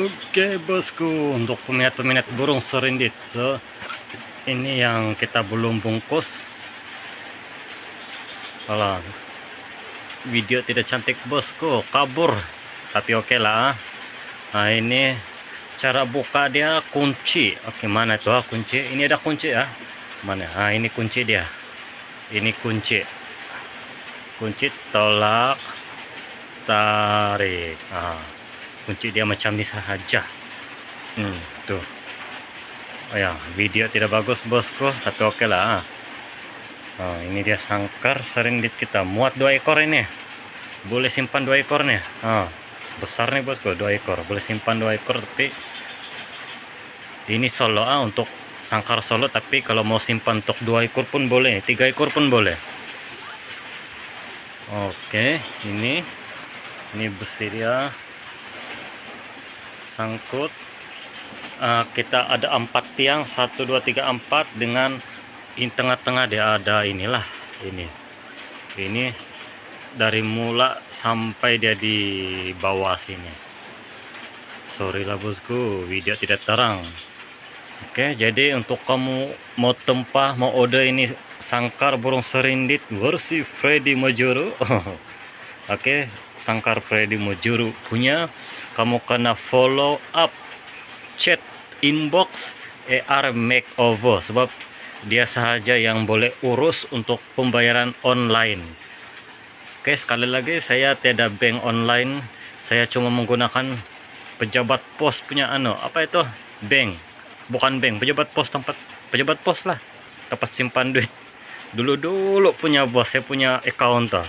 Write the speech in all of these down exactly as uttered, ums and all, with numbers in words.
Oke bosku, untuk peminat-peminat burung serindit, so, ini yang kita belum bungkus. Kalau video tidak cantik bosku, kabur, tapi oke lah. Nah ini cara buka dia kunci. Oke, mana tuh kunci? Ini ada kunci ya, mana? Nah ini kunci dia, ini kunci kunci tolak tarik. Nah, kunci dia macam ini saja. Hmm, tuh. Oh ya, video tidak bagus bosku, tapi oke lah. Oh, ini dia sangkar serindit kita, muat dua ekor ini. Boleh simpan dua ekornya. Oh, besar nih bosku, dua ekor. Boleh simpan dua ekor, tapi ini solo ah, untuk sangkar solo, tapi kalau mau simpan untuk dua ekor pun boleh, tiga ekor pun boleh. Oke, ini ini besi dia sangkut. Uh, kita ada empat tiang, satu dua tiga empat, dengan di tengah-tengah dia ada inilah, ini ini dari mula sampai dia di bawah sini. Sorry lah bosku, video tidak terang. Oke, jadi untuk kamu mau tempah, mau order ini sangkar burung serindit versi Freddy Mojuru. Oke, sangkar Freddy Mojuru punya, kamu kena follow up, chat, inbox E R Makeover, sebab dia saja yang boleh urus untuk pembayaran online. Oke, sekali lagi saya tiada bank online, saya cuma menggunakan pejabat pos punya anu, apa itu? Bank, bukan bank, pejabat pos, tempat pejabat pos lah, tempat simpan duit. Dulu-dulu punya bos, saya punya account tuh.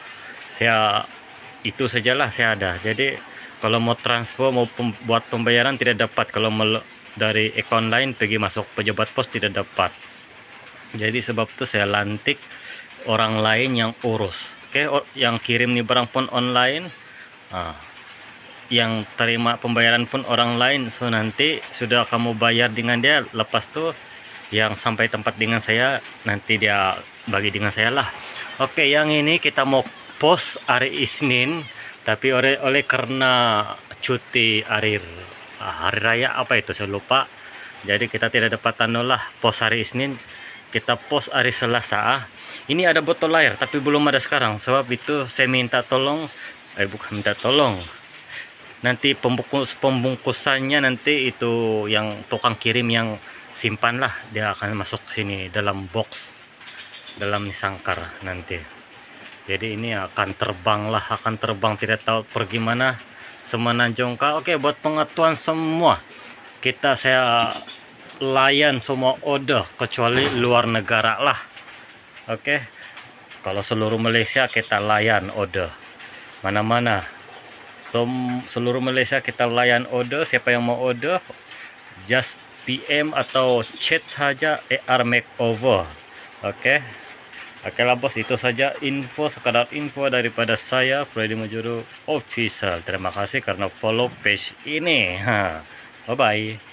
Saya itu sajalah saya ada. Jadi kalau mau transfer, mau pem, buat pembayaran tidak dapat. Kalau dari account lain pergi masuk pejabat pos tidak dapat. Jadi sebab itu saya lantik orang lain yang urus. Oke, yang kirim nih barang pun online. Nah, yang terima pembayaran pun orang lain. So nanti sudah kamu bayar dengan dia, lepas tuh yang sampai tempat dengan saya, nanti dia bagi dengan saya lah. Oke, yang ini kita mau post hari Isnin, tapi oleh oleh karena cuti hari hari raya apa itu saya lupa, jadi kita tidak dapat anu lah post hari Isnin, kita post hari Selasa. Ini ada botol air tapi belum ada sekarang, sebab itu saya minta tolong, eh bukan minta tolong, nanti pembungkus pembungkusannya nanti itu yang tukang kirim yang simpan lah, dia akan masuk sini dalam box, dalam sangkar nanti. Jadi ini akan terbang lah, akan terbang, tidak tahu pergi mana, semenanjung kah. Oke, buat pengetahuan semua, kita saya layan semua order kecuali luar negara lah. Oke, kalau seluruh Malaysia kita layan order mana-mana, Sem seluruh Malaysia kita layan order. Siapa yang mau order, just P M atau chat saja E R Makeover. Oke. Oke lah bos, itu saja info, sekadar info daripada saya, Freddy Mojuru Official. Terima kasih karena follow page ini. Bye bye.